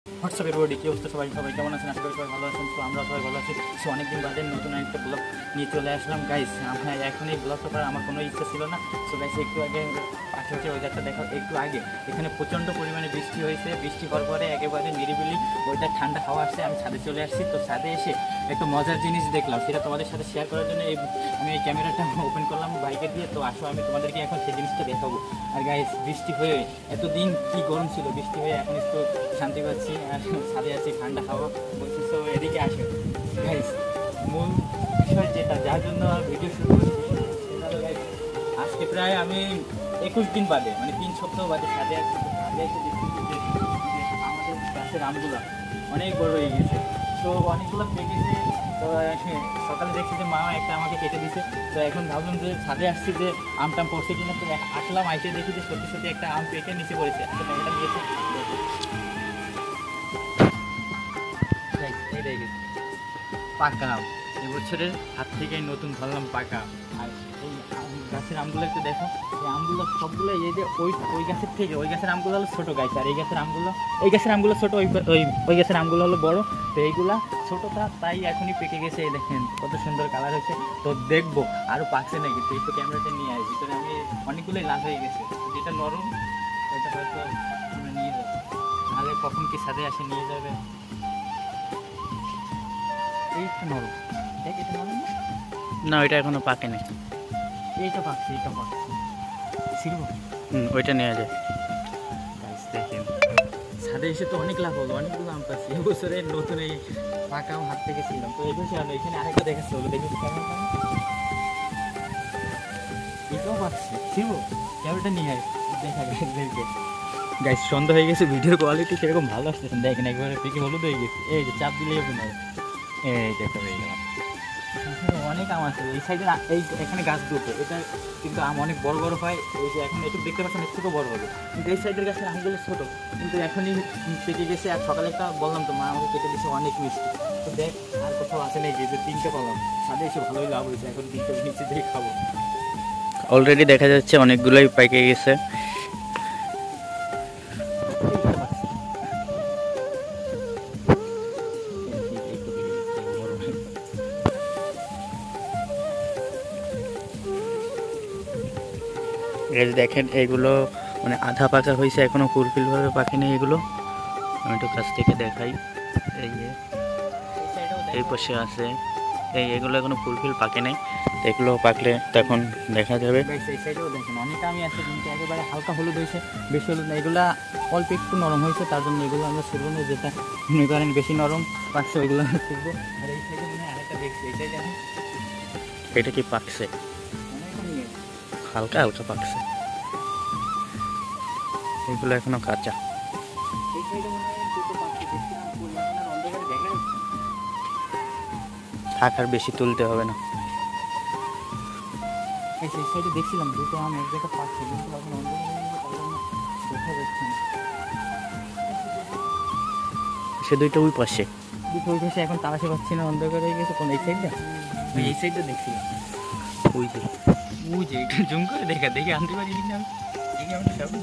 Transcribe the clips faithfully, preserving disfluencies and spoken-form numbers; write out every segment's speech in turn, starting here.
WhatsApp everybody, কি অবস্থা সবাই সবাই কেমন আছেন? আশা করি সবাই ভালো আছেন। তো আমরা সবাই ভালো আছি। সো অনেকদিন বাদে নতুন একটা ব্লগ নিয়ে চলে আসলাম গাইস। আমরা এখন এই ব্লগটা করার আমার কোনো ইচ্ছা ছিল না। সো গাইস একটু আগে পাশে হচ্ছে ওয়েদারটা দেখা, একটু আগে এখানে প্রচণ্ড পরিমাণে বৃষ্টি হয়েছে। বৃষ্টি হওয়ার পরে একেবারে নিরিবিলি ওইটার ঠান্ডা হাওয়া আসছে। আমি ছাদে চলে আসছি। তো ছাদে এসে একটু মজার জিনিস দেখলাম, সেটা তোমাদের সাথে শেয়ার করার জন্য এই আমি এই ক্যামেরাটা ওপেন করলাম বাইকে দিয়ে। তো আসো আমি তোমাদেরকে এখন সেই জিনিসটা দেখাবো। আর গাইস বৃষ্টি হয়ে এতদিন কি গরম ছিল, বৃষ্টি হয়ে এখন একটু শান্তি পাচ্ছি। আর ছাদে আছি, ঠান্ডা হাওয়া বলছি। তো এদিকে আসে গাইস, মূল বিষয় যেটা যার জন্য ভিডিও শুরু করছি সেটা হলো গাইস, আজকে প্রায় আমি একুশ দিন বাদে মানে তিন সপ্তাহ বাদে ছাদে আসছি। ছাদে এসে দেখছি যে আমাদের গাছের আমগুলো অনেক বড় হয়ে গেছে। তো অনেকগুলো পেকেছে। তো সকালে দেখছি যে মা একটা আমাকে কেটে দিছে। তো এখন ভাবলাম যে ছাদে আসছি যে আম টাম পড়ছে কিনা। তো আসলাম, আইসে দেখি যে সত্যি সত্যি একটা আম পেকে নিচে পড়েছে। একটা প্যাকেটটা দিয়েছে, এই দেখে পাকা আম, এবছরের হাত থেকে নতুন ধরলাম পাকা। আর এই গাছের আমগুলো একটু দেখো, এই আমগুলো সবগুলো এই যে ওই ওই গাছের থেকে ওই গাছের আমগুলো হলো ছোটো গাছ, আর এই গাছের আমগুলো এই গাছের আমগুলো ছোটো, ওই ওই ওই গাছের আমগুলো হলো বড়ো। তো এইগুলা ছোটোটা তাই এখনই পেকে গেছে। এই দেখেন কত সুন্দর কালার হয়েছে। তো দেখবো আরও পাকছে নাকি। তো একটু ক্যামেরাটা নিয়ে আসি, ভিতরে আমি অনেকগুলোই লাল হয়ে গেছে। যেটা নরম ওইটা হয়তো আমরা নিয়ে যাবো, নাহলে কখন কি ছাদে আসে নিয়ে যাবে। এইটা নরম, দেখ এটা নরম না, ওইটা এখনো পাকে নাই। এইটা পাকছে, এইটা পাকছে ছিড়বো। হুম, ওইটা নেওয়া যায়। গাইস দেখেন ছাদে এসে তো অনেক লাভ হলো, অনেকগুলো আম পাচ্ছি। এবছরে নতুন এই পাকা আম হাত থেকে ছিলাম। তো এই বছর আমি এখানে আরেকটা দেখাচ্ছি, হলো দেখি কেমন কেমন এটাও পাচ্ছি। ছিড়বো, ক্যামেরাটা নিয়ে আয় দেখা গাইসদেরকে। গাইস সন্ধ্যা হয়ে গেছে, ভিডিওর কোয়ালিটি সেরকম ভালো আসতেছে দেখেন, একবারে পেকে হলুদ হয়ে গেছে। এই যে চাপ দিলেই হবে না, এই দেখো হয়ে গেল। অনেক আম আছে এই সাইডে, এই এখানে গাছ দুটো, এটা কিন্তু আম অনেক বড় বড় হয়। এই যে এখন একটু দেখতে পাচ্ছেন একটু বড় হবে, কিন্তু এই সাইডের গাছের আমগুলো ছোটো, কিন্তু এখনই পেকে গেছে। আর সকালে একটা বললাম তো মা আমাকে কেটে দিয়েছে, অনেক মিষ্টি। তো দেখ আর কোথাও আছে নাকি, যে তিনটে পালাম ছাদে এসে ভালোই লাভ হয়েছে। এখন তিনটে নিচে দিয়ে খাবো। অলরেডি দেখা যাচ্ছে অনেকগুলোই পাকে গেছে। এই যে দেখেন এইগুলো মানে আধা পাকা হয়েছে, এখনো ফুলফিলভাবে পাকেনি। এগুলো আমি একটু কাছ থেকে দেখাই। এই যে এই পাশে আছে, এই এগুলো এখনো ফুলফিল পাকে নাই। এগুলো পাকলে তখন দেখা যাবে। এই সাইডেও দেখেন অনেক আমই আছে, কিন্তু একেবারে হালকা হলুদ হয়েছে, বেশি হলুদ না। এগুলা অল্প একটু নরম হয়েছে, তার জন্য এগুলো আমরা ছিড়বো না। যেটা মনে করেন বেশি নরম পাকছে ওইগুলো আমরা ছিড়বো। আর এই সাইডে মনে হয় আরেকটা দেখছি, এই সাইডে এখন এটা কি পাকছে? হালকা হালকা পাকছে, এগুলো এখনো কাঁচা। এই সাইডে মনে হয় দুটো পাকছে, বেশি আম পড়লে এখন আর অন্ধকারে দেখা যাচ্ছে না। থাক, আর বেশি তুলতে হবে না। এই সেই সাইডে দেখছিলাম দুটো আম এক জায়গায় পাকছে, কিন্তু এখন অন্ধকারে দেখা যাচ্ছে না। সে দুইটা ওই পাশে, দুটো ওই পাশে এখন তালাশে পাচ্ছি না, অন্ধকার হয়ে গেছে। কোন এই সাইডটা? এই সাইডটা দেখছিলাম, ওই যে ওই যে একটু জুম করে দেখা দেখি আনতে পারি কিনা। দেখি আমরা সব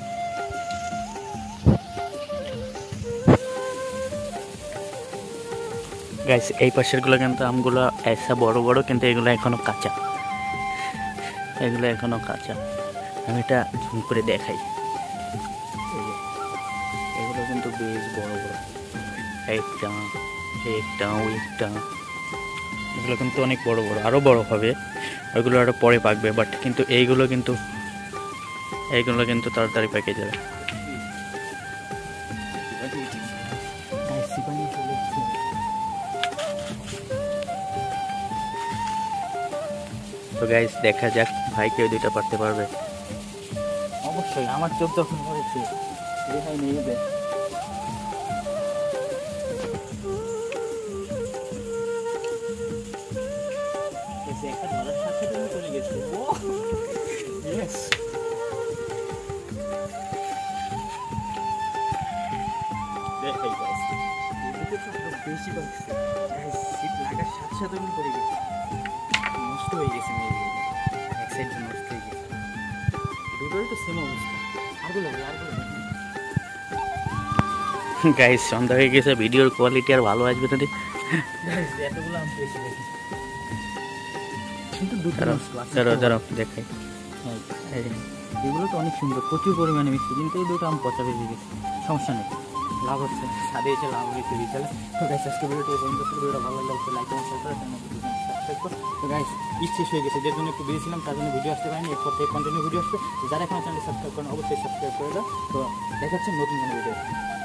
গাইস, এই পাশেরগুলো কিন্তু আমগুলো এসা বড় বড়, কিন্তু এগুলো এখনো কাঁচা। এগুলো এখনো কাঁচা, আমি এটা ঝুম করে দেখাই। এই যে এগুলো কিন্তু বেশ বড় বড়, একটা একটা ওইটা, এগুলো কিন্তু অনেক বড় বড়, আরও বড় হবে। ওইগুলো আরও পরে পাকবে, বাট কিন্তু এইগুলো কিন্তু এইগুলো কিন্তু তাড়াতাড়ি পেকে যাবে। তো গাইস দেখা যাক ভাই কেউ দুইটা পারতে পারবে। অবশ্যই আমার চোখ যখন পড়েছে রেহাই নেই যে। একটা ধরার সাথে সাথে চলে গেছে। ও ইয়েস, দেখাই গাইস এদিকে তো আরো বেশি পাচ্ছে। গাইস শীত লাগার সাথে সাথে আমি পড়ে গেছি, নষ্ট হয়ে গেছে মেয়ে, এক সাইড নষ্ট হয়ে গেছে। দুটোই তো সেম অবস্থা। আরগুলো আরগুলো গাইস সন্ধ্যা হয়ে গেছে, ভিডিওর কোয়ালিটি আর ভালো আসবে না। এতগুলো আম পেয়েছি দেখি, কিন্তু দুটো দাঁড়াও মাছ আছে। দাঁড়াও দাঁড়াও দেখাই। হ্যাঁ, এই যে, এগুলো তো অনেক সুন্দর, প্রচুর পরিমাণে মিষ্টি, কিন্তু এই দুটো আম পচা বেরিয়ে গেছে। সমস্যা নেই, লাভ হচ্ছে, ছাদে এসে লাভ হয়েছে বিকেলে। তো গাইস আজকে ভিডিওটি এই পর্যন্ত ছিল। ভিডিওটা ভালো লাগলে অবশ্যই লাইক এবং শেয়ার করে সাবস্ক্রাইব করো। তো গাইস ঈদ শেষ হয়ে গেছে, যে জন্য একটু বিজি ছিলাম, তার জন্য ভিডিও আসতে পারিনি। এরপর থেকে কন্টিনিউ ভিডিও আসবে। যারা এখন চ্যানেলটি সাবস্ক্রাইব করেন অবশ্যই সাবস্ক্রাইব করে দাও। তো দেখা হচ্ছে নতুন কোনো ভিডিও।